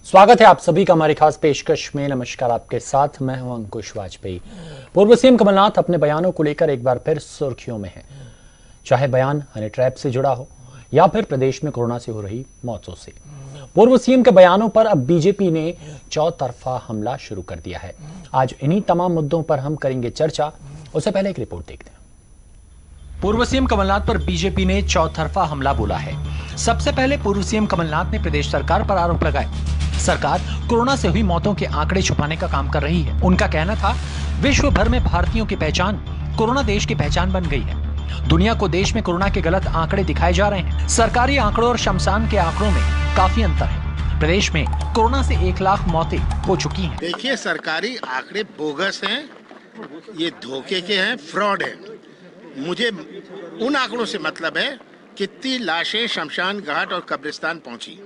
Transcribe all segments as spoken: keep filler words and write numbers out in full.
स्वागत है आप सभी का हमारी खास पेशकश में। नमस्कार, आपके साथ मैं हूं अंकुश वाजपेयी। पूर्व सीएम कमलनाथ अपने बयानों को लेकर एक बार फिर सुर्खियों में हैं, चाहे बयान हनी ट्रैप से जुड़ा हो या फिर प्रदेश में कोरोना से हो रही मौतों से। पूर्व सीएम के बयानों पर अब बीजेपी ने चौतरफा हमला शुरू कर दिया है। आज इन्हीं तमाम मुद्दों पर हम करेंगे चर्चा। उससे पहले एक रिपोर्ट देखते हैं। पूर्व सीएम कमलनाथ पर बीजेपी ने चौतरफा हमला बोला है। सबसे पहले पूर्व सीएम कमलनाथ ने प्रदेश सरकार पर आरोप लगाए, सरकार कोरोना से हुई मौतों के आंकड़े छुपाने का काम कर रही है। उनका कहना था, विश्व भर में भारतीयों की पहचान कोरोना देश की पहचान बन गई है। दुनिया को देश में कोरोना के गलत आंकड़े दिखाए जा रहे हैं। सरकारी आंकड़ों और शमशान के आंकड़ों में काफी अंतर है। प्रदेश में कोरोना से एक लाख मौतें हो चुकी हैं। देखिए, सरकारी आंकड़े बोगस हैं, ये धोखे के हैं, फ्रॉड है। मुझे उन आंकड़ों से मतलब है कितनी लाशें शमशान घाट और कब्रिस्तान पहुंची।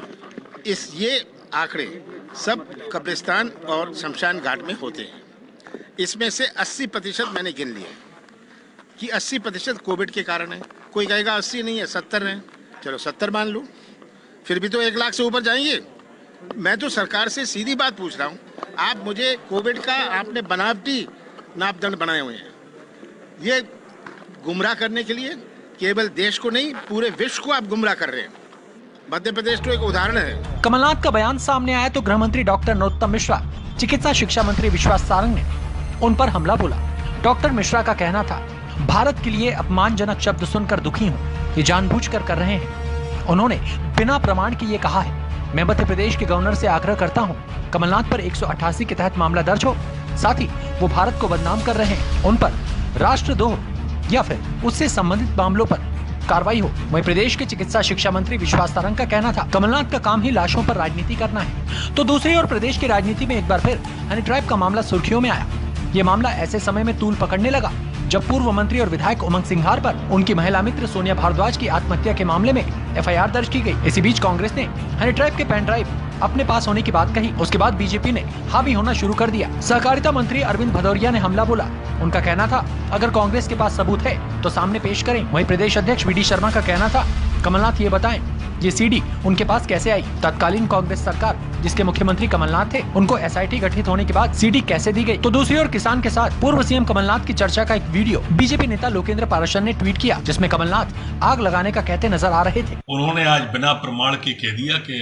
इस ये आंकड़े सब कब्रिस्तान और शमशान घाट में होते हैं। इसमें से अस्सी प्रतिशत मैंने गिन लिए कि अस्सी प्रतिशत कोविड के कारण है। कोई कहेगा अस्सी नहीं है, सत्तर है, चलो सत्तर मान लो, फिर भी तो एक लाख से ऊपर जाएंगे। मैं तो सरकार से सीधी बात पूछ रहा हूँ, आप मुझे कोविड का आपने बनावटी मापदंड बनाए हुए हैं, ये गुमराह करने के लिए केवल देश को नहीं पूरे विश्व को आप गुमराह कर रहे हैं। मध्य प्रदेश तो एक उदाहरण है। कमलनाथ का बयान सामने आया तो गृह मंत्री डॉक्टर नरोत्तम मिश्रा, चिकित्सा शिक्षा मंत्री विश्वास सारंग ने उन पर हमला बोला। डॉक्टर मिश्रा का कहना था, भारत के लिए अपमानजनक शब्द सुनकर दुखी हूँ, ये जानबूझकर कर रहे हैं। उन्होंने बिना प्रमाण के ये कहा है। मैं मध्य प्रदेश के गवर्नर से आग्रह करता हूँ, कमलनाथ पर एक सौ अट्ठासी के तहत मामला दर्ज हो। साथ ही वो भारत को बदनाम कर रहे हैं, उन पर राष्ट्रद्रोह या फिर उससे संबंधित मामलों पर कार्रवाई हो। वहीं प्रदेश के चिकित्सा शिक्षा मंत्री विश्वास सारंग का कहना था, कमलनाथ का काम ही लाशों पर राजनीति करना है। तो दूसरी ओर प्रदेश की राजनीति में एक बार फिर हनी ट्रैप का मामला सुर्खियों में आया। ये मामला ऐसे समय में तूल पकड़ने लगा जब पूर्व मंत्री और विधायक उमंग सिंघार पर उनकी महिला मित्र सोनिया भारद्वाज की आत्महत्या के मामले में एफ आई आर दर्ज की गई। इसी बीच कांग्रेस ने हनी ट्रैप के पेन ड्राइव अपने पास होने की बात कही। उसके बाद बीजेपी ने हावी होना शुरू कर दिया। सहकारिता मंत्री अरविंद भदौरिया ने हमला बोला। उनका कहना था, अगर कांग्रेस के पास सबूत है तो सामने पेश करें। वहीं प्रदेश अध्यक्ष वी डी शर्मा का कहना था, कमलनाथ ये बताएं, ये सीडी उनके पास कैसे आई। तत्कालीन कांग्रेस सरकार जिसके मुख्यमंत्री कमलनाथ थे, उनको एस आई टी गठित होने के बाद सीडी कैसे दी गई। तो दूसरी ओर किसान के साथ पूर्व सीएम कमलनाथ की चर्चा का एक वीडियो बीजेपी नेता लोकेंद्र पाराशर ने ट्वीट किया, जिसमें कमलनाथ आग लगाने का कहते नजर आ रहे थे। उन्होंने आज बिना प्रमाण के कह दिया कि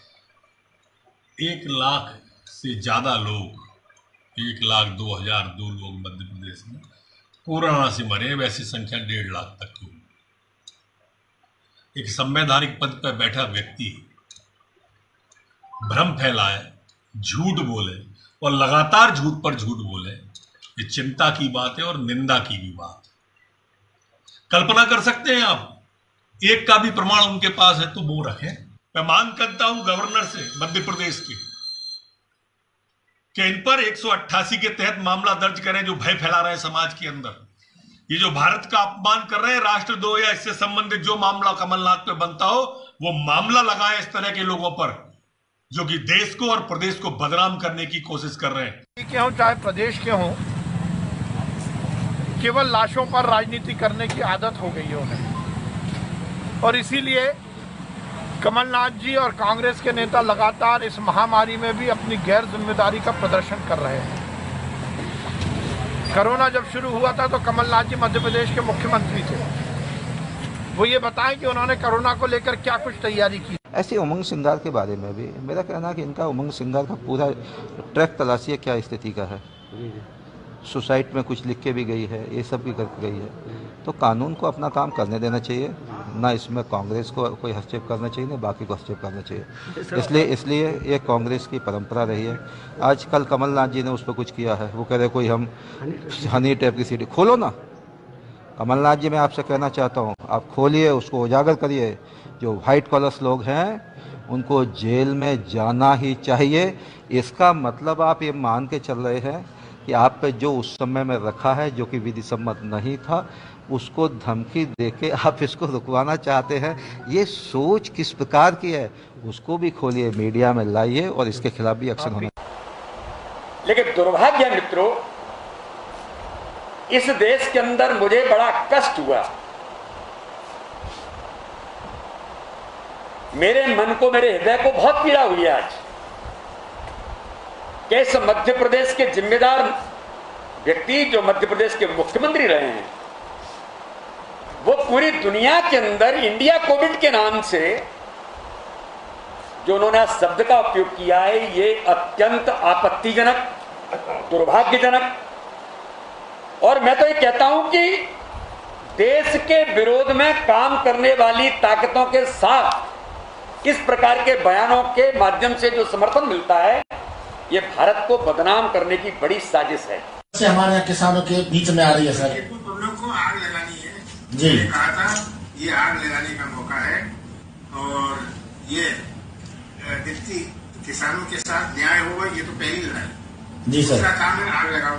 एक लाख से ज्यादा लोग, एक लाख दो हजार दो लोग मध्य प्रदेश में कोरोना से मरे, वैसी संख्या डेढ़ लाख तक की। एक संवैधानिक पद पर बैठा व्यक्ति भ्रम फैलाए, झूठ बोले और लगातार झूठ पर झूठ बोले, ये चिंता की बात है और निंदा की भी बात। कल्पना कर सकते हैं आप, एक का भी प्रमाण उनके पास है तो वो रखें। मैं मांग करता हूं गवर्नर से मध्य प्रदेश के कि इन पर एक सौ अट्ठासी के तहत मामला दर्ज करें, जो भय फैला रहे हैं समाज के अंदर। ये जो भारत का अपमान कर रहे हैं, राष्ट्रद्रोह या इससे संबंधित जो मामला कमलनाथ पे बनता हो, वो मामला लगाए इस तरह के लोगों पर जो कि देश को और प्रदेश को बदनाम करने की कोशिश कर रहे हैं। के हों चाहे प्रदेश के हों, केवल लाशों पर राजनीति करने की आदत हो गई है उन्हें, और इसीलिए कमलनाथ जी और कांग्रेस के नेता लगातार इस महामारी में भी अपनी गैर जिम्मेदारी का प्रदर्शन कर रहे हैं। कोरोना जब शुरू हुआ था तो कमलनाथ जी मध्य प्रदेश के मुख्यमंत्री थे, वो ये बताएं कि उन्होंने कोरोना को लेकर क्या कुछ तैयारी की। ऐसे उमंग सिंघार के बारे में भी मेरा कहना है कि इनका उमंग सिंघार का पूरा ट्रैक तलाशिए क्या स्थिति का है। सोसाइटी में कुछ लिख के भी गई है, ये सब भी करके गई है, तो कानून को अपना काम करने देना चाहिए, ना इसमें कांग्रेस को कोई हस्तक्षेप करना चाहिए, ना बाकी को हस्तक्षेप करना चाहिए। इसलिए इसलिए ये कांग्रेस की परंपरा रही है। आज कल कमलनाथ जी ने उस पर कुछ किया है, वो कह रहे कोई हम हनी ट्रैप की सीडी खोलो ना। कमलनाथ जी मैं आपसे कहना चाहता हूँ, आप खोलिए, उसको उजागर करिए। जो वाइट कॉलर्स लोग हैं उनको जेल में जाना ही चाहिए। इसका मतलब आप ये मान के चल रहे हैं कि आप पे जो उस समय में रखा है, जो कि विधि सम्मत नहीं था, उसको धमकी देके आप इसको रुकवाना चाहते हैं। ये सोच किस प्रकार की है, उसको भी खोलिए, मीडिया में लाइए और इसके खिलाफ भी एक्शन होना। लेकिन दुर्भाग्य मित्रों, इस देश के अंदर मुझे बड़ा कष्ट हुआ। मेरे मन को, मेरे हृदय को बहुत पीड़ा हुई आज कि इस मध्य प्रदेश के जिम्मेदार व्यक्ति जो मध्य प्रदेश के मुख्यमंत्री रहे हैं, वो पूरी दुनिया के अंदर इंडिया कोविड के नाम से जो उन्होंने शब्द का उपयोग किया है, ये अत्यंत आपत्तिजनक, दुर्भाग्यजनक, और मैं तो ये कहता हूं कि देश के विरोध में काम करने वाली ताकतों के साथ इस प्रकार के बयानों के माध्यम से जो समर्थन मिलता है, ये भारत को बदनाम करने की बड़ी साजिश है। से हमारे यहाँ किसानों के बीच में आ रही है सर। प्रॉब्लम को आग लगानी है जी। मैंने कहा था ये आग लगाने का मौका है और ये व्यक्ति किसानों के साथ न्याय होगा, ये तो पहली लड़ाई। जी सर। दूसरा काम है आग लगाओ,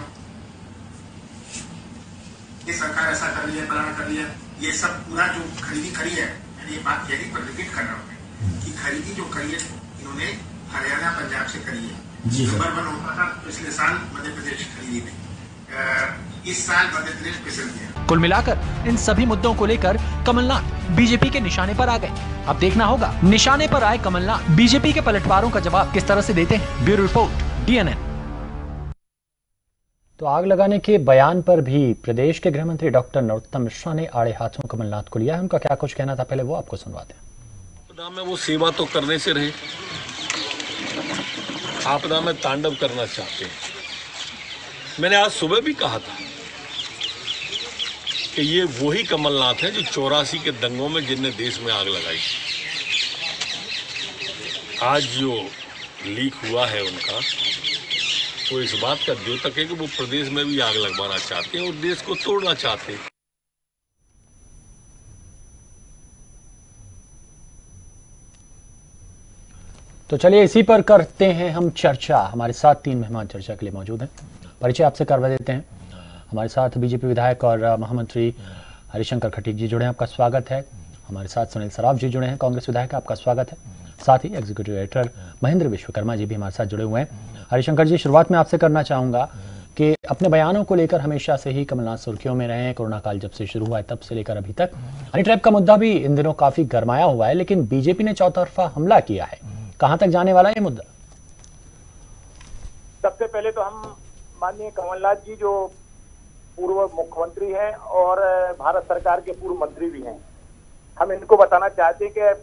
ये सरकार ऐसा कर रही है, फलाना कर रही है, ये सब पूरा जो खरीदी करी है, मैंने ये बात कह दी पर रिपीट कर रहा हूँ कि खरीदी जो करी है इन्होंने हरियाणा पंजाब से करी है। जी सर। नंबर वन होता था पिछले साल मध्य प्रदेश खरीदी में, इस साल मध्य प्रदेश फिसल गया। कुल मिलाकर इन सभी मुद्दों को लेकर कमलनाथ बीजेपी के निशाने पर आ गए। अब देखना होगा निशाने पर आए कमलनाथ बीजेपी के पलटवारों का जवाब किस तरह से देते हैं। Bureau report, DNN. तो आग लगाने के बयान पर भी प्रदेश के गृह मंत्री डॉक्टर नरोत्तम मिश्रा ने आड़े हाथों कमलनाथ को लिया है। उनका क्या कुछ कहना था, पहले वो आपको सुनवाते हैं। आपदा में वो सेवा तो करने से रहे, आपदा में तांडव करना चाहते हैं। मैंने आज सुबह भी कहा था कि ये वही कमलनाथ है जो चौरासी के दंगों में जिनने देश में आग लगाई। आज जो लीक हुआ है उनका, वो इस बात का द्योतक है कि वो प्रदेश में भी आग लगवाना चाहते हैं और देश को तोड़ना चाहते हैं। तो चलिए इसी पर करते हैं हम चर्चा। हमारे साथ तीन मेहमान चर्चा के लिए मौजूद हैं, परिचय आपसे करवा देते हैं। हमारे साथ बीजेपी विधायक और महामंत्री हरिशंकर खटीक जी जुड़े हैं, आपका स्वागत है। हमारे साथ सुनील सराफ जी जुड़े हैं, कांग्रेस विधायक, आपका स्वागत है। साथ ही एग्जीक्यूटिव डायरेक्टर महेंद्र विश्वकर्मा जी भी हमारे साथ जुड़े हुए हैं। हरिशंकर जी, शुरुआत में आपसे करना चाहूंगा कि अपने बयानों को लेकर हमेशा से ही कमलनाथ सुर्खियों में रहे हैं। कोरोना काल जब से शुरू हुआ है तब से लेकर अभी तक हनी ट्रैप का मुद्दा भी इन दिनों काफी गरमाया हुआ है, लेकिन बीजेपी ने चौतरफा हमला किया है। कहां तक जाने वाला है ये मुद्दा? सबसे पहले तो हम माननीय कमलनाथ जी जो पूर्व मुख्यमंत्री हैं और भारत सरकार के पूर्व मंत्री भी हैं, हम इनको बताना चाहते हैं कि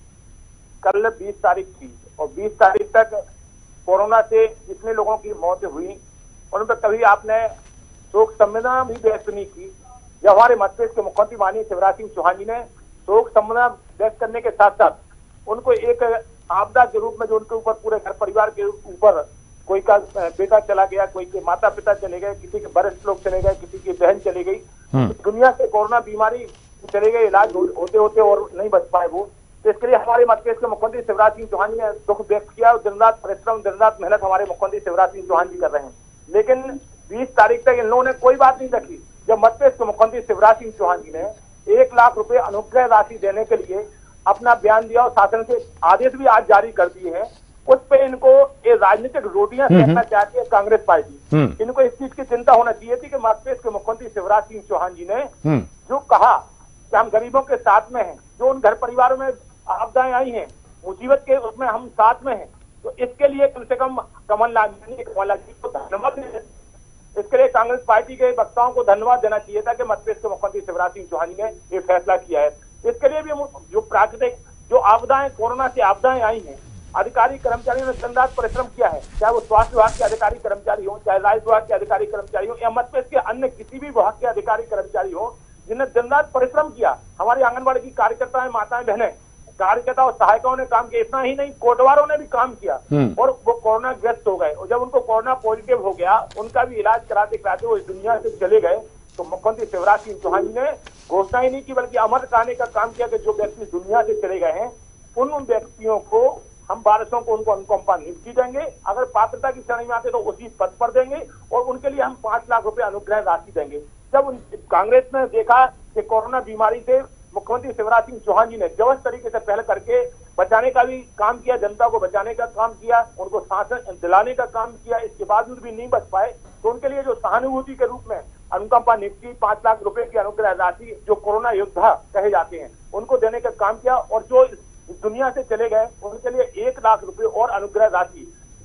कल बीस तारीख थी और बीस तारीख तक कोरोना से जितने लोगों की मौत हुई उन पर कभी आपने शोक संवेदना भी व्यक्त नहीं की। जब हमारे मध्य प्रदेश के मुख्यमंत्री माननीय शिवराज सिंह चौहान जी ने शोक संवेदना व्यक्त करने के साथ साथ उनको एक आपदा के रूप में जो उनके ऊपर पूरे घर परिवार के ऊपर कोई का बेटा चला गया, कोई के माता पिता चले गए, किसी के वरिष्ठ लोग चले गए, किसी की बहन चली गई, दुनिया से कोरोना बीमारी चले गए, इलाज होते होते और नहीं बच पाए वो। तो इसके लिए हमारे मध्य प्रदेश के मुख्यमंत्री शिवराज सिंह चौहान जी ने दुख व्यक्त किया और दिन रात परिश्रम, दिन रात मेहनत हमारे मुख्यमंत्री शिवराज सिंह चौहान जी कर रहे हैं। लेकिन बीस तारीख तक इन लोगों ने कोई बात नहीं रखी। जब मध्य प्रदेश के मुख्यमंत्री शिवराज सिंह चौहान जी ने एक लाख रुपए अनुग्रह राशि देने के लिए अपना बयान दिया और शासन के आदेश भी आज जारी कर दिए हैं, उस पे इनको ये राजनीतिक रोटियां सेकना चाहती है कांग्रेस पार्टी। इनको इस चीज की चिंता होना चाहिए थी कि मध्य प्रदेश के मुख्यमंत्री शिवराज सिंह चौहान जी ने जो कहा कि हम गरीबों के साथ में हैं, जो उन घर परिवारों में आपदाएं आई हैं, मुसीबत के उसमें हम साथ में हैं, तो इसके लिए कम से कम कमलनाथ कमलनाथ जी को धन्यवाद देना। इसके लिए कांग्रेस पार्टी के वक्ताओं को धन्यवाद देना चाहिए था कि मध्य प्रदेश के मुख्यमंत्री शिवराज सिंह चौहान जी ने ये फैसला किया है। इसके लिए भी जो प्राकृतिक जो आपदाएं कोरोना से आपदाएं आई हैं, अधिकारी कर्मचारियों ने दिन रात परिश्रम किया है, चाहे वो स्वास्थ्य विभाग के अधिकारी कर्मचारी हो, चाहे राजस्व विभाग के अधिकारी कर्मचारी हो या मध्य प्रदेश के अन्य किसी भी विभाग के अधिकारी कर्मचारी हो, जिन्हें दिन रात परिश्रम किया। हमारी आंगनबाड़ी की कार्यकर्ताएं, माताएं, बहनें, कार्यकर्ता और सहायिकाओं ने काम किया। इतना ही नहीं, कोटवारों ने भी काम किया और वो कोरोना ग्रस्त हो गए और जब उनको कोरोना पॉजिटिव हो गया, उनका भी इलाज कराते कराते वो इस दुनिया से चले गए। तो मुख्यमंत्री शिवराज सिंह चौहान जी ने घोषणा ही नहीं की बल्कि अमर कराने का काम किया कि जो व्यक्ति दुनिया से चले गए हैं उन उन व्यक्तियों को हम बारसों को उनको अनुकंपा नियुक्ति देंगे, अगर पात्रता की श्रेणी में आते तो उसी पद पर देंगे और उनके लिए हम पांच लाख रुपए अनुग्रह राशि देंगे। जब कांग्रेस ने देखा कि कोरोना बीमारी से मुख्यमंत्री शिवराज सिंह चौहान जी ने जबरदस्त तरीके से पहल करके बचाने का भी काम किया, जनता को बचाने का काम किया, उनको शासन दिलाने का काम किया, इसके बावजूद भी नहीं बच पाए, तो उनके लिए जो सहानुभूति के रूप में अनुकंपा नियुक्ति पांच लाख रुपए की अनुग्रह राशि जो कोरोना योद्धा कहे जाते हैं उनको देने का काम किया और जो दुनिया से चले गए उनके लिए एक लाख रुपए और अनुग्रह राशि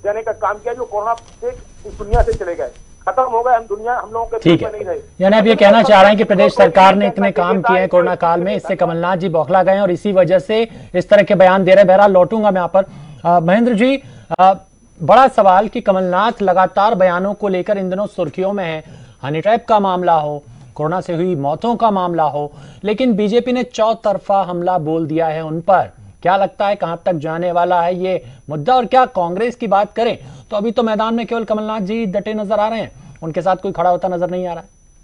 देने का काम किया, जो कोरोना से इस दुनिया से चले गए, खत्म हो गए, हम दुनिया हम लोगों के ठीक बीच में नहीं रहे। यानी आप ये कहना चाह रहे हैं कि प्रदेश सरकार ने इतने काम किए हैं कोरोना काल में, इससे कमलनाथ जी बौखला गए और इसी वजह से इस तरह के बयान दे रहे हैं। बहरहाल लौटूंगा मैं यहाँ पर। आ, महेंद्र जी, आ, बड़ा सवाल कि कमलनाथ लगातार बयानों को लेकर इन दिनों सुर्खियों में है, हनी ट्रैप का मामला हो, कोरोना से हुई मौतों का मामला हो, लेकिन बीजेपी ने चौतरफा हमला बोल दिया है उन पर। क्या लगता है कहां तक जाने वाला है ये मुद्दा? और क्या कांग्रेस की बात करें तो अभी तो मैदान में केवल कमलनाथ जी डटे नजर आ रहे हैं, उनके साथ कोई खड़ा होता नजर नहीं आ रहा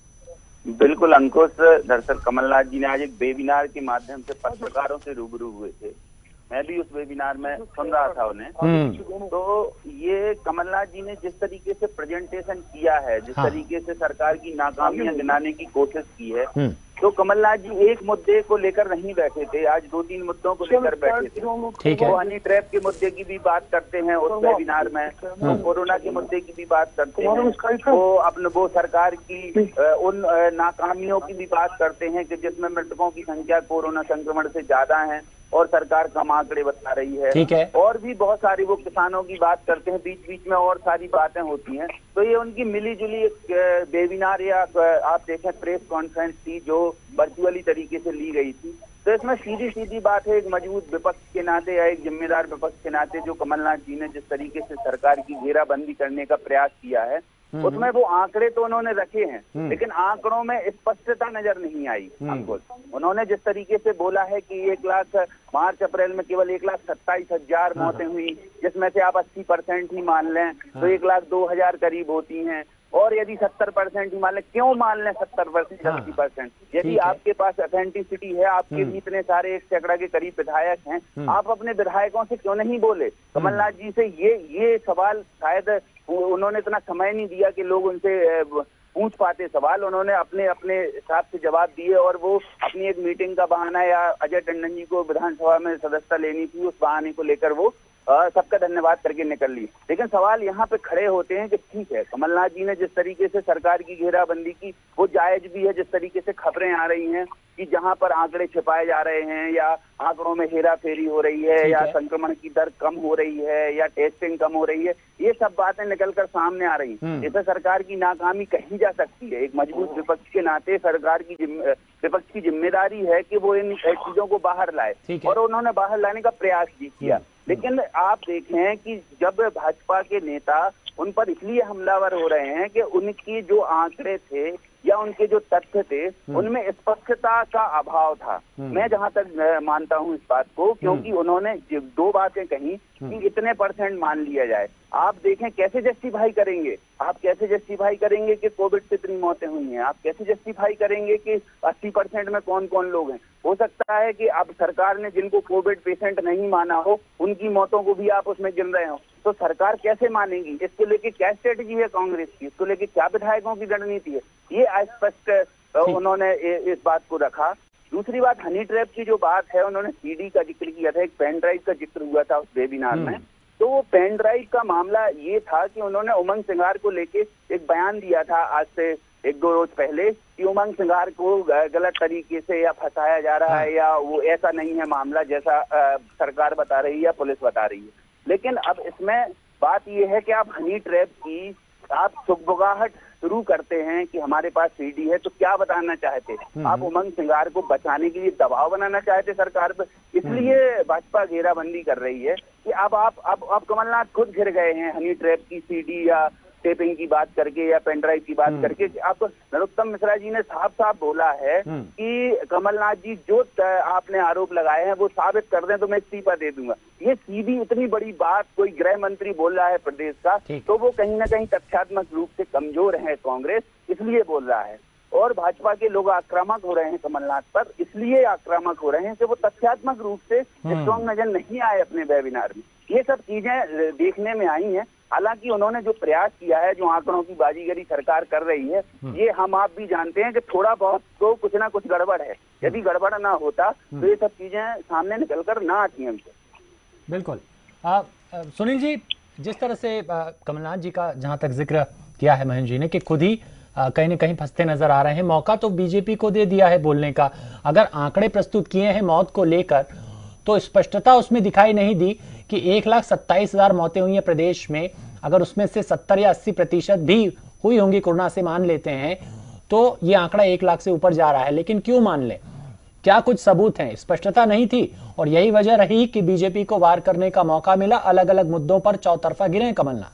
है। बिल्कुल अंकुश, दरअसल कमलनाथ जी ने आज एक वेबिनार के माध्यम से पत्रकारों से रूबरू हुए थे। मैं भी उस वेबिनार में सुन रहा था उन्हें। तो ये कमलनाथ जी ने जिस तरीके से प्रेजेंटेशन किया है, जिस हाँ। तरीके से सरकार की नाकामियां गिनाने की कोशिश की है, तो कमलनाथ जी एक मुद्दे को लेकर नहीं बैठे थे, आज दो तीन मुद्दों को लेकर बैठे थे। ठीक है। वो हनी ट्रैप के मुद्दे की भी बात करते हैं उस वेबिनार में, वो कोरोना के मुद्दे की भी बात करते हैं, वो अपने वो सरकार की उन नाकामियों की भी बात करते हैं कि जिसमें मृतकों की संख्या कोरोना संक्रमण से ज्यादा है और सरकार कम आंकड़े बता रही है। ठीक है। और भी बहुत सारी वो किसानों की बात करते हैं, बीच बीच में और सारी बातें होती हैं। तो ये उनकी मिली जुली एक वेबिनार या आप देखें प्रेस कॉन्फ्रेंस थी जो वर्चुअली तरीके से ली गई थी। तो इसमें सीधी सीधी बात है, एक मजबूत विपक्ष के नाते या एक जिम्मेदार विपक्ष के नाते जो कमलनाथ जी ने जिस तरीके से सरकार की घेराबंदी करने का प्रयास किया है, उसमें वो आंकड़े तो उन्होंने रखे हैं, लेकिन आंकड़ों में स्पष्टता नजर नहीं आई हमको। उन्होंने जिस तरीके से बोला है कि एक लाख मार्च अप्रैल में केवल एक लाख सत्ताईस हजार मौतें हुई, जिसमें से आप अस्सी परसेंट ही मान लें तो एक लाख दो हजार करीब होती हैं। और यदि सत्तर परसेंट ही मान लें, क्यों मान लें सत्तर परसेंट अस्सी परसेंट? यदि आपके पास ऑथेंटिसिटी है, आपके भी इतने सारे एक सैकड़ा के करीब विधायक हैं, आप अपने विधायकों से क्यों नहीं बोले? कमलनाथ जी से ये ये सवाल शायद उन्होंने इतना समय नहीं दिया कि लोग उनसे पूछ पाते सवाल, उन्होंने अपने अपने हिसाब से जवाब दिए और वो अपनी एक मीटिंग का बहाना या अजय टंडन जी को विधानसभा में सदस्यता लेनी थी, उस बहाने को लेकर वो सबका धन्यवाद करके निकल ली। लेकिन सवाल यहाँ पे खड़े होते हैं कि ठीक है, कमलनाथ जी ने जिस तरीके से सरकार की घेराबंदी की वो जायज भी है, जिस तरीके से खबरें आ रही हैं कि जहां पर आंकड़े छिपाए जा रहे हैं या आंकड़ों में हेरा फेरी हो रही है या संक्रमण की दर कम हो रही है या टेस्टिंग कम हो रही है, ये सब बातें निकलकर सामने आ रही हैं। इससे सरकार की नाकामी कही जा सकती है। एक मजबूत विपक्ष के नाते सरकार की विपक्ष की जिम्मेदारी है कि वो इन चीजों को बाहर लाए, और उन्होंने बाहर लाने का प्रयास भी किया। लेकिन आप देखें कि जब भाजपा के नेता उन पर इसलिए हमलावर हो रहे हैं कि उनकी जो आंकड़े थे या उनके जो तथ्य थे उनमें स्पष्टता का अभाव था। मैं जहां तक मानता हूं इस बात को, क्योंकि उन्होंने दो बातें कही कि इतने परसेंट मान लिया जाए। आप देखें कैसे जस्टिफाई करेंगे, आप कैसे जस्टिफाई करेंगे कि कोविड से इतनी मौतें हुई हैं, आप कैसे जस्टिफाई करेंगे कि अस्सी परसेंट में कौन कौन लोग हैं? हो सकता है कि अब सरकार ने जिनको कोविड पेशेंट नहीं माना हो उनकी मौतों को भी आप उसमें गिन रहे हो, तो सरकार कैसे मानेगी? इसको लेके क्या स्ट्रेटेजी है कांग्रेस की, इसको लेके क्या विधायकों की रणनीति है, ये अस्पष्ट उन्होंने इस बात को रखा। दूसरी बात, हनी ट्रैप की जो बात है, उन्होंने सीडी का जिक्र किया था, एक पेन ड्राइव का जिक्र हुआ था उस वेबिनार में। तो वो पेन ड्राइव का मामला ये था कि उन्होंने उमंग सिंगार को लेके एक बयान दिया था आज से एक दो रोज पहले कि उमंग सिंगार को गलत तरीके से या फंसाया जा रहा है या वो ऐसा नहीं है मामला जैसा आ, सरकार बता रही है या पुलिस बता रही है। लेकिन अब इसमें बात ये है कि आप हनी ट्रैप की आप सुगबुगाहट शुरू करते हैं कि हमारे पास सीडी है, तो क्या बताना चाहते हैं? आप उमंग सिंगार को बचाने के लिए दबाव बनाना चाहते सरकार पर, इसलिए भाजपा घेराबंदी कर रही है कि अब आप अब अब कमलनाथ खुद घिर गए हैं हनी ट्रैप की सीडी या टेपिंग की बात करके या पेनड्राइव की बात करके। आप नरोत्तम मिश्रा जी ने साफ साफ बोला है कि कमलनाथ जी जो आपने आरोप लगाए हैं वो साबित कर दें तो मैं इस्तीफा दे दूंगा। ये सीधी इतनी बड़ी बात कोई गृह मंत्री बोल रहा है प्रदेश का, तो वो कहीं ना कहीं तथ्यात्मक रूप से कमजोर है कांग्रेस, इसलिए बोल रहा है। और भाजपा के लोग आक्रामक हो रहे हैं कमलनाथ पर, इसलिए आक्रामक हो रहे हैं कि वो तथ्यात्मक रूप से स्ट्रॉन्ग नजर नहीं आए अपने वेबिनार में। ये सब चीजें देखने में आई हैं। हालांकि उन्होंने जो प्रयास किया है, जो आंकड़ों की बाजीगरी सरकार कर रही है, ये हम आप भी जानते हैं कि थोड़ा बहुत तो कुछ ना कुछ गड़बड़ है। यदि गड़बड़ ना होता तो ये सब चीजें सामने निकलकर ना आती हमसे। बिल्कुल। आ, सुनील जी, जिस तरह से आ, कमलनाथ जी का जहां तक जिक्र किया है महेंद्र जी ने कि खुद ही कहीं ना कहीं फंसते नजर आ रहे हैं, मौका तो बीजेपी को दे दिया है बोलने का। अगर आंकड़े प्रस्तुत किए हैं मौत को लेकर तो स्पष्टता उसमें दिखाई नहीं दी कि एक लाख सत्ताईस हजार मौतें हुई हैं प्रदेश में, अगर उसमें से सत्तर या अस्सी प्रतिशत भी हुई होंगी कोरोना से मान लेते हैं तो ये आंकड़ा एक लाख से ऊपर जा रहा है। लेकिन क्यों मान लें? क्या कुछ सबूत हैं? स्पष्टता नहीं थी और यही वजह रही कि बीजेपी को वार करने का मौका मिला। अलग अलग मुद्दों पर चौतरफा गिरे कमलनाथ।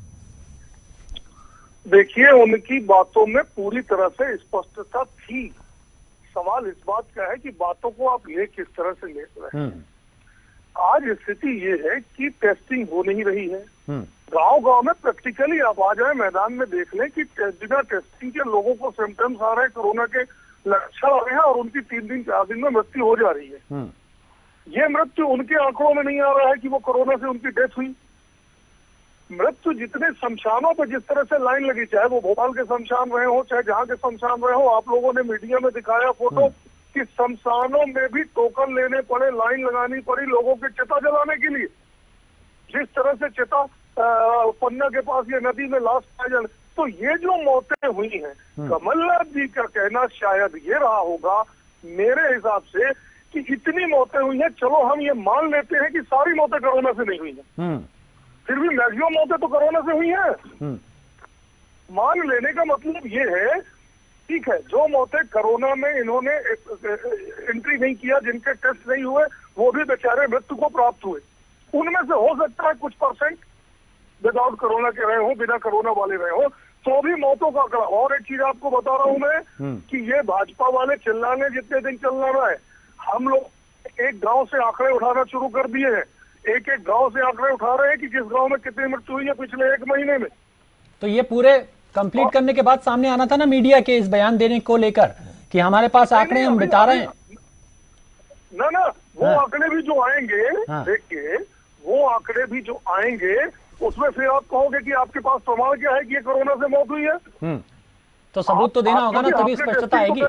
देखिए, उनकी बातों में पूरी तरह से स्पष्टता थी। सवाल इस बात का है कि बातों को आप ले किस तरह से ले रहे हैं। आज स्थिति ये है कि टेस्टिंग हो नहीं रही है। गांव गांव में प्रैक्टिकली आप आ जाए, मैदान में देख लें कि बिना टेस्टिंग के लोगों को सिम्टम्स आ रहे हैं, कोरोना के लक्षण आ रहे हैं और उनकी तीन दिन चार दिन में मृत्यु हो जा रही है। ये मृत्यु उनके आंकड़ों में नहीं आ रहा है कि वो कोरोना से उनकी डेथ हुई। मृत्यु जितने शमशानों पर जिस तरह से लाइन लगी, चाहे वो भोपाल के शमशान रहे हो चाहे जहाँ के शमशान रहे हो, आप लोगों ने मीडिया में दिखाया फोटो कि शमशानों में भी टोकन लेने पड़े, लाइन लगानी पड़ी लोगों के चिता जलाने के लिए। जिस तरह से चिता पन्ना के पास ये नदी में लाश पाए जाने, तो ये जो मौतें हुई हैं, कमलनाथ जी का कहना शायद ये रहा होगा मेरे हिसाब से कि इतनी मौतें हुई हैं, चलो हम ये मान लेते हैं कि सारी मौतें कोरोना से नहीं हुई हैं, फिर भी मैक्सिमम मौतें तो कोरोना से हुई हैं। मान लेने का मतलब ये है, ठीक है, जो मौतें कोरोना में इन्होंने एंट्री नहीं किया, जिनके टेस्ट नहीं हुए, वो भी बेचारे मृत्यु को प्राप्त हुए। उनमें से हो सकता है कुछ परसेंट विदाउट कोरोना के रहे हो, बिना कोरोना वाले रहे हो, तो भी मौतों का आंकड़ा। और एक चीज आपको बता रहा हूं मैं कि ये भाजपा वाले चिल्लाने जितने दिन चल रहा है, हम लोग एक गांव से आंकड़े उठाना शुरू कर दिए हैं। एक एक गांव से आंकड़े उठा रहे हैं कि किस गांव में कितनी मृत्यु हुई है पिछले एक महीने में। तो ये पूरे कंप्लीट करने के बाद सामने आना था ना मीडिया के इस बयान देने को लेकर कि हमारे पास आंकड़े हम बता रहे हैं। ना ना वो हाँ। आंकड़े भी जो आएंगे, हाँ। देखिए वो आंकड़े भी जो आएंगे उसमें फिर आप कहोगे कि आपके पास प्रमाण क्या है कि ये कोरोना से मौत हुई है। तो सबूत तो देना होगा ना, तभी स्पष्टता आएगी।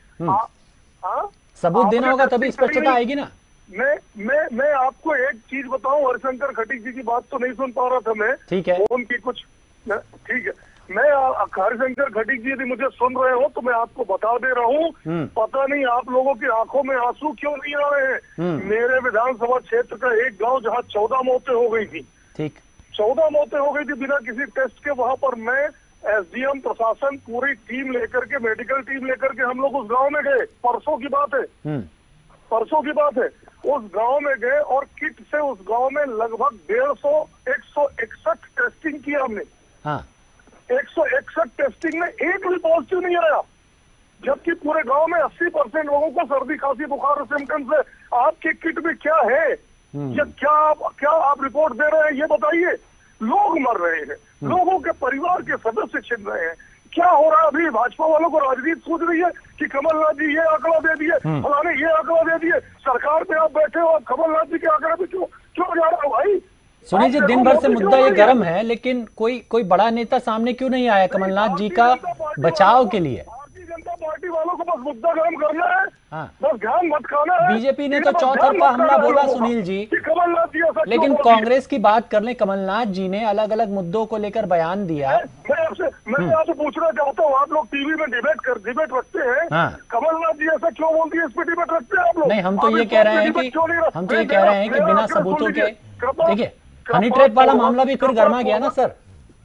सबूत देना होगा तभी स्पष्टता आएगी ना। मैं मैं मैं आपको एक चीज बताऊं, हरिशंकर खटीक जी की बात तो नहीं सुन पा रहा था मैं, ठीक है, उनकी कुछ, ठीक है, मैं हरिशंकर खटीक जी यदि मुझे सुन रहे हो तो मैं आपको बता दे रहा हूँ, पता नहीं आप लोगों की आंखों में आंसू क्यों नहीं आ रहे हैं। मेरे विधानसभा क्षेत्र का एक गांव जहाँ चौदह मौतें हो गई थी, ठीक, चौदह मौतें हो गई थी बिना किसी टेस्ट के, वहां पर मैं एसडीएम प्रशासन पूरी टीम लेकर के, मेडिकल टीम लेकर के हम लोग उस गाँव में गए। परसों की बात है, परसों की बात है, उस गांव में गए और किट से उस गांव में लगभग डेढ़ सौ एक सौ इकसठ टेस्टिंग की हमने। हाँ। एक सौ इकसठ टेस्टिंग में एक भी पॉजिटिव नहीं आया, जबकि पूरे गांव में अस्सी परसेंट लोगों को सर्दी खांसी बुखार सिम्टम्स है। आपके किट में क्या है या क्या आप क्या आप रिपोर्ट दे रहे हैं ये बताइए। लोग मर रहे हैं, लोगों के परिवार के सदस्य छिन रहे हैं। क्या हो रहा है अभी? भाजपा वालों को राजनीति सूझ रही है कि कमलनाथ जी ये आंकड़ा दे दिए, फलाने ये आंकड़ा दे दिए, सरकार पे आप बैठे हो, आप कमलनाथ जी के आंकड़े पे क्यों क्यों जा रहे हो भाई? सुनील जी, दिन भर से मुद्दा ये गर्म है, लेकिन कोई कोई बड़ा नेता सामने क्यों नहीं आया कमलनाथ जी का बचाव के लिए? भारतीय जनता पार्टी वालों को बस मुद्दा गर्म करना है, हाँ। बस ध्यान मत खाना है। बीजेपी ने तो चौतरफा हमला बोला सुनील जी, कमलनाथ जी, लेकिन कांग्रेस की बात कर ले, कमलनाथ जी ने अलग अलग मुद्दों को लेकर बयान दिया। मैं आपसे मैं आपसे पूछना चाहता हूँ, आप लोग टीवी में डिबेट कर डिबेट रखते हैं, हाँ। कमलनाथ जी ऐसा क्यों बोलती है? इस पे डिबेट रखते हैं आप लोग? नहीं, हम तो ये कह रहे हैं कि हम तो ये कह रहे हैं कि बिना सबूतों के, देखिए हनी ट्रैप वाला मामला भी फिर गर्मा गया ना सर।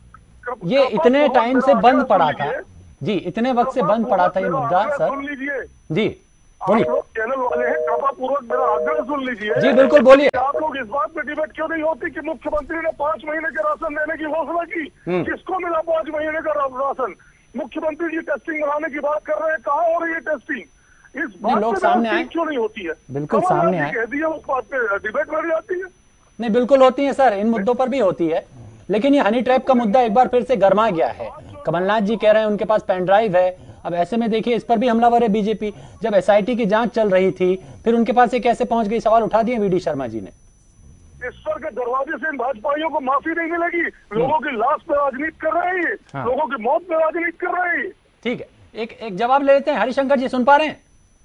ये इतने टाइम से बंद पड़ा था जी, इतने वक्त से बंद पड़ा था ये मुद्दा सर। सुन लीजिए जी, बोलिए। चैनल वाले हैं, कृपा पूर्वक मेरा आग्रह सुन लीजिए। जी बिल्कुल, बोलिए। आप लोग इस बात पे डिबेट क्यों नहीं होती कि मुख्यमंत्री ने पांच महीने के राशन देने की घोषणा की, किसको मिला पांच महीने का राशन? मुख्यमंत्री जी टेस्टिंग बढ़ाने की बात कर रहे हैं, कहाँ हो रही है टेस्टिंग? इस बात लोग सामने आए क्यों नहीं होती है? बिल्कुल सामने आए, कह दिया, उस बात पे डिबेट बढ़ जाती है। नहीं, बिल्कुल होती है सर, इन मुद्दों पर भी होती है, लेकिन ये हनी ट्रैप का मुद्दा एक बार फिर से गर्मा गया है। कमलनाथ जी कह रहे हैं उनके पास पेन ड्राइव है, अब ऐसे में देखिए इस पर भी हमलावर है बीजेपी। जब एसआईटी की जांच चल रही थी फिर उनके पास ये कैसे पहुंच गई? सवाल उठा दिए वीडी शर्मा जी ने। ईश्वर के दरवाजे से इन भाजपाइयों को माफी नहीं मिलेगी। लोगों की लाश पे राजनीति कर रहे हैं, हाँ। लोगों की मौत पे राजनीति कर रहे हैं। ठीक है, एक एक जवाब ले लेते हैं। हरिशंकर जी सुन पा रहे हैं?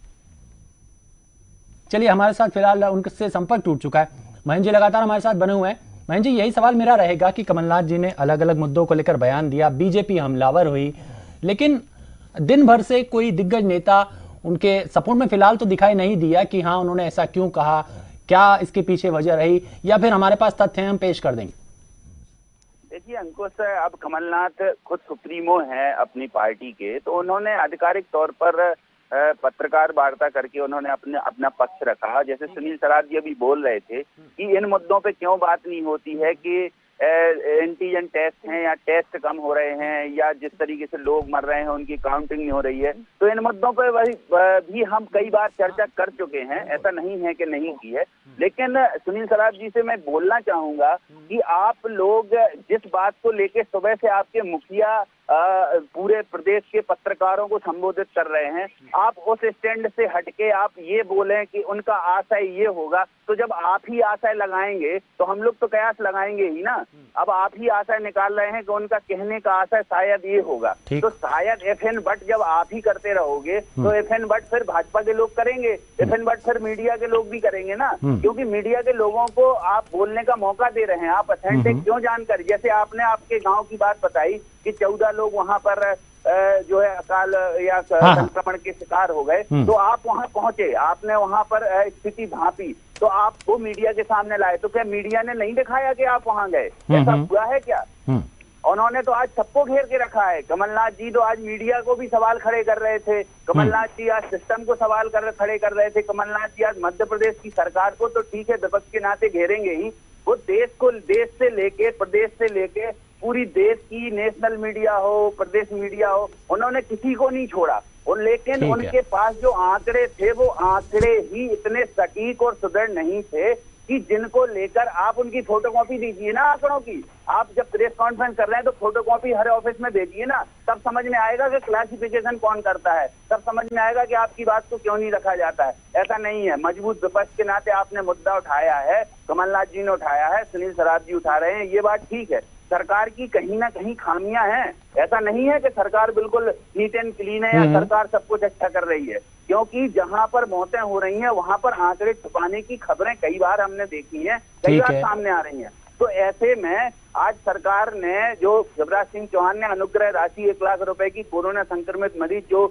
चलिए, हमारे साथ फिलहाल उनसे संपर्क टूट चुका है। महेंद्र जी लगातार हमारे साथ बने हुए हैं। महेंद्र जी, यही सवाल मेरा रहेगा कि कमलनाथ जी ने अलग अलग मुद्दों को लेकर बयान दिया, बीजेपी हमलावर हुई, लेकिन दिन भर से कोई दिग्गज नेता उनके सपोर्ट में फिलहाल तो दिखाई नहीं दिया कि हाँ उन्होंने ऐसा क्यों कहा, क्या इसके पीछे वजह रही, या फिर हमारे पास तथ्य हम पेश कर देंगे? देखिए अंकुश, अब कमलनाथ खुद सुप्रीमो हैं अपनी पार्टी के, तो उन्होंने आधिकारिक तौर पर पत्रकार वार्ता करके उन्होंने अपने अपना पक्ष रखा। जैसे सुनील सराफ जी अभी बोल रहे थे कि इन मुद्दों पे क्यों बात नहीं होती है कि एंटीजन टेस्ट हैं या टेस्ट कम हो रहे हैं या जिस तरीके से लोग मर रहे हैं उनकी काउंटिंग नहीं हो रही है। तो इन मुद्दों पर वही भी हम कई बार चर्चा कर चुके हैं, ऐसा नहीं है कि नहीं की है। लेकिन सुनील सराफ जी से मैं बोलना चाहूंगा कि आप लोग जिस बात को लेके सुबह से आपके मुखिया पूरे प्रदेश के पत्रकारों को संबोधित कर रहे हैं, आप उस स्टैंड से हटके आप ये बोलें कि उनका आशय ये होगा, तो जब आप ही आशय लगाएंगे तो हम लोग तो कयास लगाएंगे ही ना। अब आप ही आशय निकाल रहे हैं कि उनका कहने का आशय शायद ये होगा, तो शायद एफ एन बट जब आप ही करते रहोगे तो एफ एन बट फिर भाजपा के लोग करेंगे, एफ एन बट फिर मीडिया के लोग भी करेंगे ना, क्योंकि मीडिया के लोगों को आप बोलने का मौका दे रहे हैं। आप अथेंटिक क्यों जानकर, जैसे आपने आपके गाँव की बात बताई कि चौदह लोग वहां पर जो है अकाल या संक्रमण के शिकार हो गए, तो आप वहां पहुंचे, आपने वहां पर स्थिति भांपी, तो आपको मीडिया के सामने लाए, तो क्या मीडिया ने नहीं दिखाया कि आप वहां गए? ऐसा हुआ है क्या? उन्होंने तो आज सबको घेर के रखा है। कमलनाथ जी तो आज मीडिया को भी सवाल खड़े कर रहे थे, कमलनाथ जी आज सिस्टम को सवाल कर खड़े कर रहे थे, कमलनाथ जी आज मध्य प्रदेश की सरकार को तो ठीक है विपक्ष के नाते घेरेंगे ही, वो देश को, देश से लेके प्रदेश से लेके पूरी देश की नेशनल मीडिया हो, प्रदेश मीडिया हो, उन्होंने किसी को नहीं छोड़ा। और लेकिन उनके पास जो आंकड़े थे वो आंकड़े ही इतने सटीक और सुदृढ़ नहीं थे कि जिनको लेकर आप उनकी फोटोकॉपी दीजिए ना आंकड़ों की। आप जब प्रेस कॉन्फ्रेंस कर रहे हैं तो फोटोकॉपी हर ऑफिस में भेजिए ना, तब समझ में आएगा कि क्लासिफिकेशन कौन करता है, तब समझ में आएगा कि आपकी बात को क्यों नहीं रखा जाता है। ऐसा नहीं है, मजबूत विपक्ष के नाते आपने मुद्दा उठाया है, कमलनाथ जी ने उठाया है, सुनील सराफ जी उठा रहे हैं, ये बात ठीक है। सरकार की कहीं ना कहीं खामियां हैं, ऐसा नहीं है कि सरकार बिल्कुल नीट एंड क्लीन है या सरकार सब कुछ अच्छा कर रही है, क्योंकि जहां पर मौतें हो रही हैं वहां पर आंकड़े छुपाने की खबरें कई बार हमने देखी हैं, कई बार सामने आ रही हैं। तो ऐसे में आज सरकार ने, जो शिवराज सिंह चौहान ने अनुग्रह राशि एक लाख रुपए की कोरोना संक्रमित मरीज जो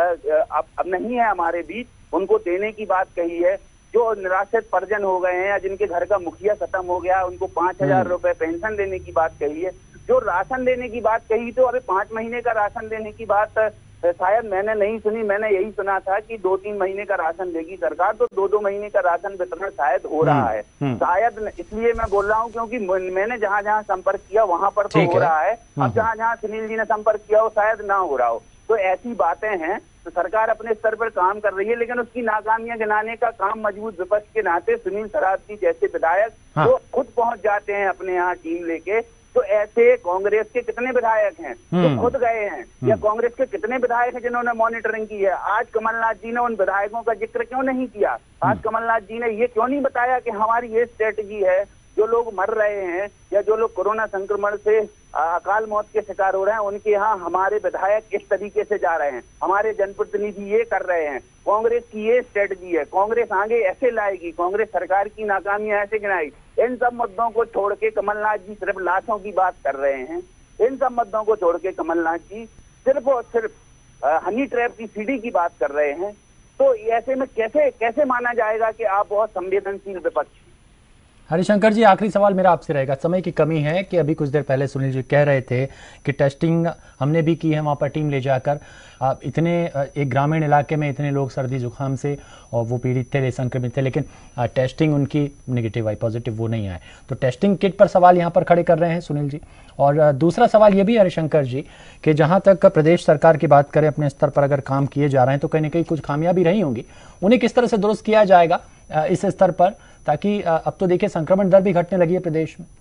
अब, अब नहीं है हमारे बीच, उनको देने की बात कही है। जो निराश्रित परिजन हो गए हैं या जिनके घर का मुखिया खत्म हो गया, उनको पांच हजार रुपए पेंशन देने की बात कही है। जो राशन देने की बात कही, तो अभी पांच महीने का राशन देने की बात शायद मैंने नहीं सुनी, मैंने यही सुना था कि दो तीन महीने का राशन देगी सरकार, तो दो दो महीने का राशन वितरण शायद हो रहा है। शायद इसलिए मैं बोल रहा हूँ क्योंकि मैंने जहाँ जहाँ संपर्क किया वहां पर तो हो रहा है, अब जहाँ जहाँ सुनील जी ने संपर्क किया हो शायद ना हो रहा हो। तो ऐसी बातें हैं, तो सरकार अपने स्तर पर काम कर रही है, लेकिन उसकी नाकामियां गिनाने का काम मजबूत विपक्ष के नाते सुनील सराफ जी जैसे विधायक हाँ। तो खुद पहुंच जाते हैं अपने यहाँ टीम लेके। तो ऐसे कांग्रेस के कितने विधायक हैं जो खुद गए हैं, या कांग्रेस के कितने विधायक हैं जिन्होंने मॉनिटरिंग की है? आज कमलनाथ जी ने उन विधायकों का जिक्र क्यों नहीं किया? आज कमलनाथ जी ने ये क्यों नहीं बताया कि हमारी ये स्ट्रेटजी है, जो लोग मर रहे हैं या जो लोग कोरोना संक्रमण से अकाल मौत के शिकार हो रहे हैं उनके यहाँ हमारे विधायक इस तरीके से जा रहे हैं, हमारे जनप्रतिनिधि ये कर रहे हैं, कांग्रेस की ये स्ट्रेटजी है, कांग्रेस आगे ऐसे लाएगी, कांग्रेस सरकार की नाकामियां ऐसे गिनाएगी। इन सब मुद्दों को छोड़ के कमलनाथ जी सिर्फ लाशों की बात कर रहे हैं। इन सब मुद्दों को छोड़ के कमलनाथ जी सिर्फ और सिर्फ हनी ट्रैप की सीढ़ी की बात कर रहे हैं। तो ऐसे में कैसे कैसे माना जाएगा कि आप बहुत संवेदनशील विपक्ष? हरिशंकर जी, आखिरी सवाल मेरा आपसे रहेगा। समय की कमी है कि अभी कुछ देर पहले सुनील जी कह रहे थे कि टेस्टिंग हमने भी की है वहाँ पर टीम ले जाकर, इतने एक ग्रामीण इलाके में इतने लोग सर्दी जुकाम से और वो पीड़ित थे, संक्रमित थे, लेकिन टेस्टिंग उनकी नेगेटिव आई, पॉजिटिव वो नहीं आए। तो टेस्टिंग किट पर सवाल यहाँ पर खड़े कर रहे हैं सुनील जी। और दूसरा सवाल ये भी हरिशंकर जी कि जहाँ तक प्रदेश सरकार की बात करें, अपने स्तर पर अगर काम किए जा रहे हैं तो कहीं ना कहीं कुछ खामियां भी रही होंगी, उन्हें किस तरह से दुरुस्त किया जाएगा इस स्तर पर, ताकि अब तो देखिए संक्रमण दर भी घटने लगी है प्रदेश में?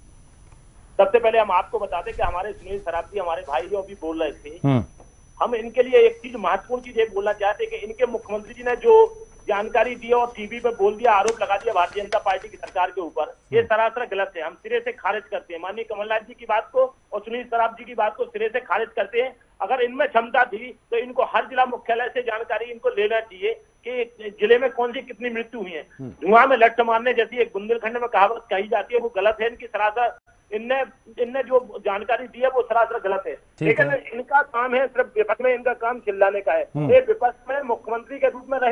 सबसे पहले हम आपको बता दें कि हमारे सुनील सराफ जी हमारे भाई जो अभी बोल रहे थे, हम इनके लिए एक चीज महत्वपूर्ण चीज ये बोलना चाहते हैं कि इनके मुख्यमंत्री जी ने जो जानकारी दी और टीवी पे बोल दिया, आरोप लगा दिया भारतीय जनता पार्टी की सरकार के ऊपर, ये सरासर गलत है। हम सिरे से खारिज करते हैं माननीय कमलनाथ जी की बात को और सुनील सराफ जी की बात को सिरे से खारिज करते हैं। अगर इनमें क्षमता थी तो इनको हर जिला मुख्यालय से जानकारी इनको लेना चाहिए कि जिले में कौन सी कितनी मृत्यु हुई है। धुआं में लठ मारने जैसी एक बुंदेलखंड में कहावत कही जाती है, वो गलत है। इनकी सरासर इनने इनने जो जानकारी दी है वो सरासर गलत है। लेकिन इनका काम है सिर्फ विपक्ष में, इनका काम चिल्लाने का है। ये विपक्ष में मुख्यमंत्री के रूप में रहे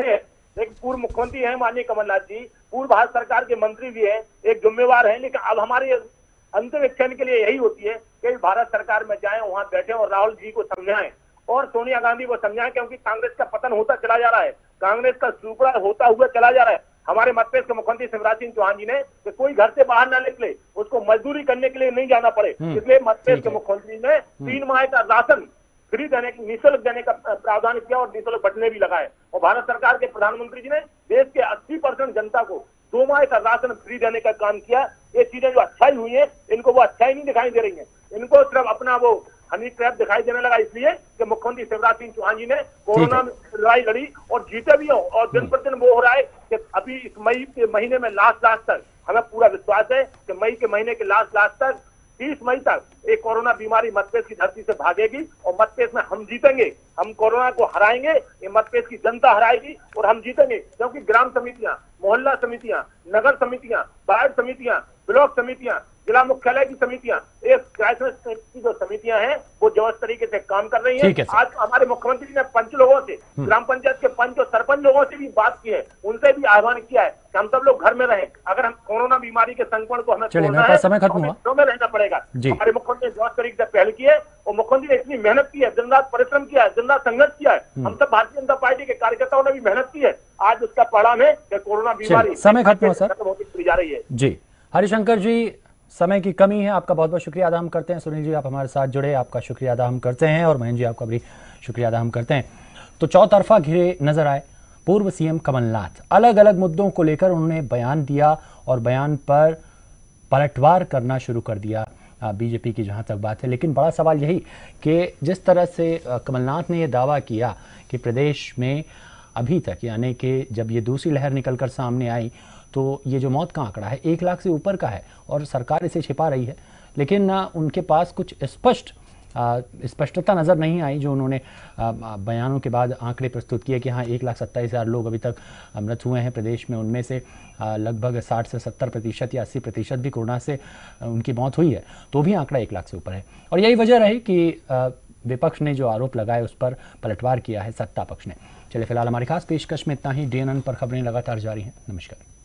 लेकिन पूर्व मुख्यमंत्री हैं माननीय कमलनाथ जी, पूर्व भारत सरकार के मंत्री भी हैं, एक जिम्मेवार हैं, लेकिन अब हमारी अंतिम इच्छा के लिए यही होती है कि भारत सरकार में जाएं, वहां बैठे और राहुल जी को समझाएं और सोनिया गांधी को समझाएं, क्योंकि कांग्रेस का पतन होता चला जा रहा है, कांग्रेस का सुपड़ा होता हुआ चला जा रहा है। हमारे मध्य प्रदेश के मुख्यमंत्री शिवराज सिंह चौहान जी ने कि कोई घर से बाहर ना निकले, उसको मजदूरी करने के लिए नहीं जाना पड़े, इसलिए मध्य प्रदेश के मुख्यमंत्री ने तीन माह का राशन फ्री देने की, निःशुल्क देने का प्रावधान किया और निःशुल्क बटने भी लगाए। और भारत सरकार के प्रधानमंत्री जी ने देश के अस्सी परसेंट जनता को दो माह का राशन फ्री देने का काम किया। ये चीजें जो अच्छाई हुई है, इनको वो अच्छाई नहीं दिखाई दे रही है, इनको सिर्फ अपना वो हनी ट्रैप दिखाई देने लगा, इसलिए कि मुख्यमंत्री शिवराज सिंह चौहान जी ने कोरोना में लड़ाई लड़ी और जीते भी हो। और दिन प्रतिदिन वो हो रहा है कि अभी इस मई के महीने में लास्ट लास्ट तक हमें पूरा विश्वास है कि मई के महीने के लास्ट लास्ट तक तीस मई तक एक कोरोना बीमारी मध्य प्रदेश की धरती से भागेगी और मध्य प्रदेश में हम जीतेंगे, हम कोरोना को हराएंगे, ये मध्य प्रदेश की जनता हराएगी और हम जीतेंगे। क्योंकि ग्राम समितियां, मोहल्ला समितियां, नगर समितियां, वार्ड समितियां, ब्लॉक समितियां, जिला मुख्यालय की समितियां, एक क्राइसिस की जो समितियां हैं वो जबरदस्त तरीके से काम कर रही हैं। आज हमारे मुख्यमंत्री ने पंच लोगों से, ग्राम पंचायत के पंच और सरपंच लोगों से भी बात की है, उनसे भी आह्वान किया है कि हम सब लोग घर में रहें, अगर हम कोरोना बीमारी के संक्रमण को हमें तोड़ना है, समय खत्म हुआ, घरों में रहना पड़ेगा। हमारे मुख्यमंत्री ने जबरदस्त तरीके से पहल की है और मुख्यमंत्री ने इतनी मेहनत की है, दिन रात परिश्रम किया है, दिन रात संघर्ष किया है, हम सब भारतीय जनता पार्टी के कार्यकर्ताओं ने भी मेहनत की है। आज उसका परिणाम है कि कोरोना बीमारी समय खत्म हुआ सर, होती जा रही है। जी हरिशंकर जी, समय की कमी है, आपका बहुत बहुत शुक्रिया अदा हम करते हैं। सुनील जी आप हमारे साथ जुड़े, आपका शुक्रिया अदा हम करते हैं और महेंद्र जी आपका भी शुक्रिया अदा हम करते हैं। तो चौतरफा घिरे नजर आए पूर्व सीएम कमलनाथ, अलग अलग मुद्दों को लेकर उन्होंने बयान दिया और बयान पर पलटवार करना शुरू कर दिया बीजेपी की जहां तक बात है। लेकिन बड़ा सवाल यही कि जिस तरह से कमलनाथ ने यह दावा किया कि प्रदेश में अभी तक, यानी कि जब ये दूसरी लहर निकलकर सामने आई तो ये जो मौत का आंकड़ा है एक लाख से ऊपर का है और सरकार इसे छिपा रही है, लेकिन उनके पास कुछ स्पष्ट स्पष्टता नज़र नहीं आई जो उन्होंने बयानों के बाद आंकड़े प्रस्तुत किए कि हाँ एक लाख सत्ताईस हज़ार लोग अभी तक मृत हुए हैं प्रदेश में, उनमें से लगभग साठ से सत्तर प्रतिशत या अस्सी प्रतिशत भी कोरोना से उनकी मौत हुई है, तो भी आंकड़ा एक लाख से ऊपर है। और यही वजह रही कि विपक्ष ने जो आरोप लगाए उस पर पलटवार किया है सत्ता पक्ष ने। चलिए फिलहाल हमारी खास पेशकश में इतना ही। डी एन एन पर खबरें लगातार जारी हैं। नमस्कार।